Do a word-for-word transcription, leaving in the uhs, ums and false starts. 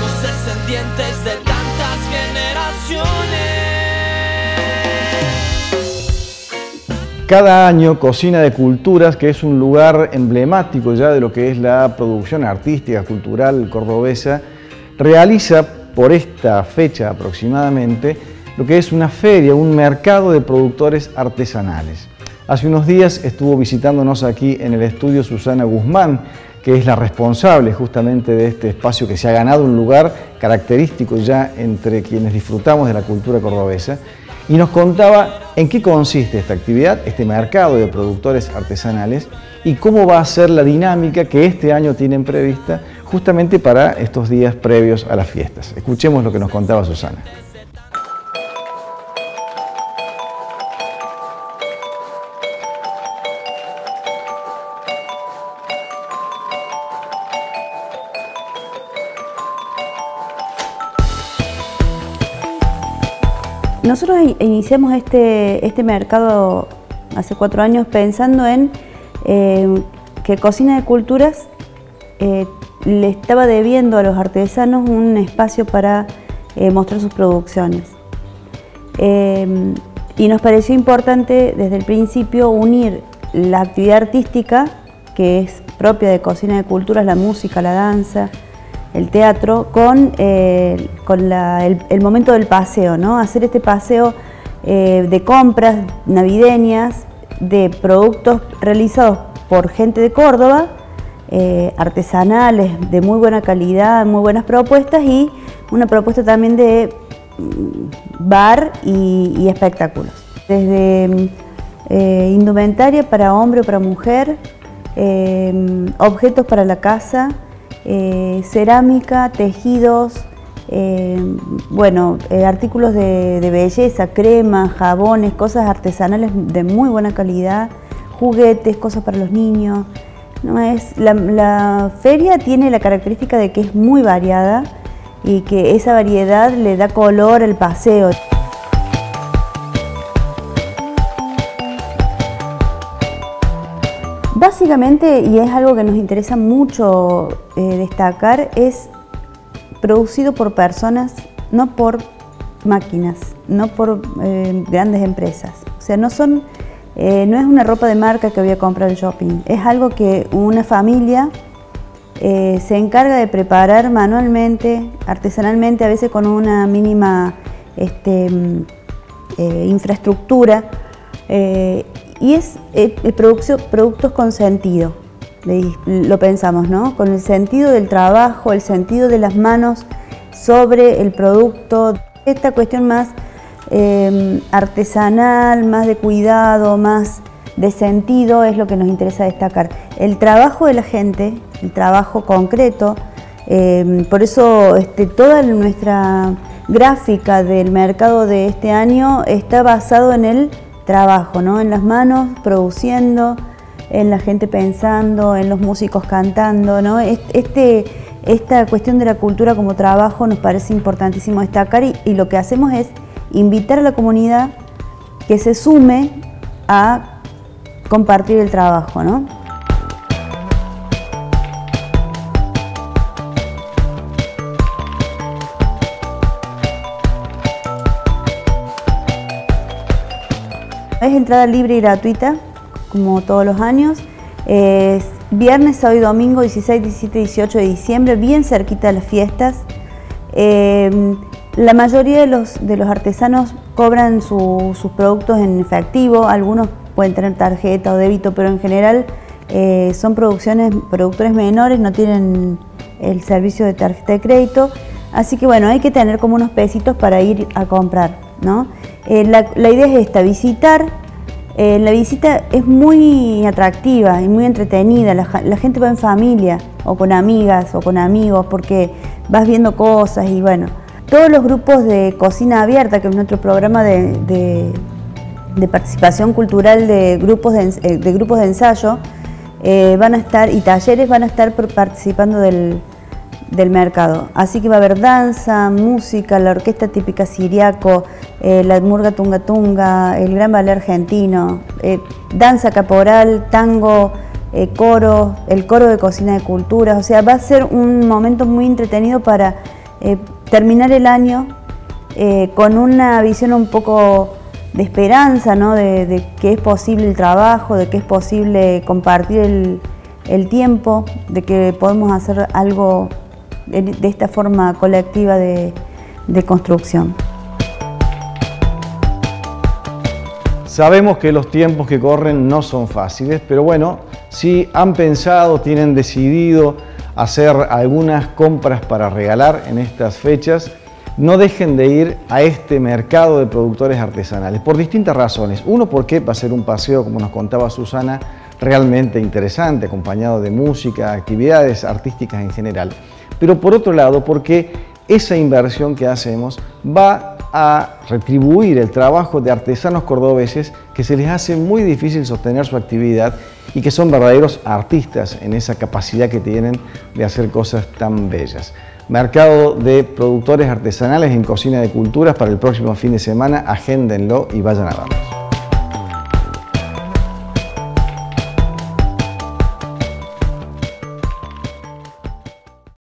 Somos descendientes de tantas generaciones. Cada año Cocina de Culturas, que es un lugar emblemático ya de lo que es la producción artística, cultural cordobesa, realiza por esta fecha aproximadamente lo que es una feria, un mercado de productores artesanales. Hace unos días estuvo visitándonos aquí en el estudio Susana Guzmán, que es la responsable justamente de este espacio que se ha ganado un lugar característico ya entre quienes disfrutamos de la cultura cordobesa, y nos contaba en qué consiste esta actividad, este mercado de productores artesanales, y cómo va a ser la dinámica que este año tienen prevista justamente para estos días previos a las fiestas. Escuchemos lo que nos contaba Susana. Nosotros iniciamos este, este mercado hace cuatro años pensando en eh, que Cocina de Culturas eh, le estaba debiendo a los artesanos un espacio para eh, mostrar sus producciones. Eh, y nos pareció importante desde el principio unir la actividad artística, que es propia de Cocina de Culturas, la música, la danza, el teatro, con, eh, con la, el, el momento del paseo, ¿no? Hacer este paseo eh, de compras navideñas, de productos realizados por gente de Córdoba, eh, artesanales, de muy buena calidad, muy buenas propuestas, y una propuesta también de bar y, y espectáculos. Desde eh, indumentaria para hombre o para mujer, eh, objetos para la casa, Eh, cerámica, tejidos, eh, bueno, eh, artículos de, de belleza, cremas, jabones, cosas artesanales de muy buena calidad, juguetes, cosas para los niños. No, es, la, la feria tiene la característica de que es muy variada y que esa variedad le da color al paseo. Básicamente, y es algo que nos interesa mucho eh, destacar, es producido por personas, no por máquinas, no por eh, grandes empresas. O sea, no, son, eh, no es una ropa de marca que voy a comprar en shopping, es algo que una familia eh, se encarga de preparar manualmente, artesanalmente, a veces con una mínima este, eh, infraestructura. Eh, Y es eh, producción, productos con sentido, lo pensamos, ¿no? Con el sentido del trabajo, el sentido de las manos sobre el producto. Esta cuestión más eh, artesanal, más de cuidado, más de sentido es lo que nos interesa destacar. El trabajo de la gente, el trabajo concreto, eh, por eso este, toda nuestra gráfica del mercado de este año está basado en el trabajo, ¿no? En las manos, produciendo, en la gente pensando, en los músicos cantando, ¿no? Este, esta cuestión de la cultura como trabajo nos parece importantísimo destacar, y, y lo que hacemos es invitar a la comunidad que se sume a compartir el trabajo, ¿no? Es entrada libre y gratuita, como todos los años. Es viernes, sábado y domingo, dieciséis, diecisiete y dieciocho de diciembre, bien cerquita de las fiestas. Eh, la mayoría de los, de los artesanos cobran su, sus productos en efectivo, algunos pueden tener tarjeta o débito, pero en general eh, son producciones, productores menores, no tienen el servicio de tarjeta de crédito. Así que bueno, hay que tener como unos pesitos para ir a comprar, ¿no? Eh, la, la idea es esta, visitar. Eh, la visita es muy atractiva y muy entretenida, la, la gente va en familia o con amigas o con amigos porque vas viendo cosas. Y bueno, todos los grupos de Cocina Abierta, que es nuestro programa de, de, de participación cultural de grupos de, de, grupos de ensayo, eh, van a estar, y talleres van a estar participando del, del mercado. Así que va a haber danza, música, la orquesta típica siriaco, eh, la murga tunga tunga, el gran ballet argentino, eh, danza caporal, tango, eh, coro, el coro de Cocina de Culturas. O sea, va a ser un momento muy entretenido para eh, terminar el año eh, con una visión un poco de esperanza, ¿no? de, de que es posible el trabajo, de que es posible compartir el, el tiempo, de que podemos hacer algo de, de esta forma colectiva de, de construcción. Sabemos que los tiempos que corren no son fáciles, pero bueno, si han pensado, tienen decidido hacer algunas compras para regalar en estas fechas, no dejen de ir a este mercado de productores artesanales, por distintas razones. Uno, porque va a ser un paseo, como nos contaba Susana, realmente interesante, acompañado de música, actividades artísticas en general. Pero por otro lado, porque esa inversión que hacemos va a retribuir el trabajo de artesanos cordobeses que se les hace muy difícil sostener su actividad y que son verdaderos artistas en esa capacidad que tienen de hacer cosas tan bellas. Mercado de productores artesanales en Cocina de Culturas para el próximo fin de semana, agéndenlo y vayan a verlos.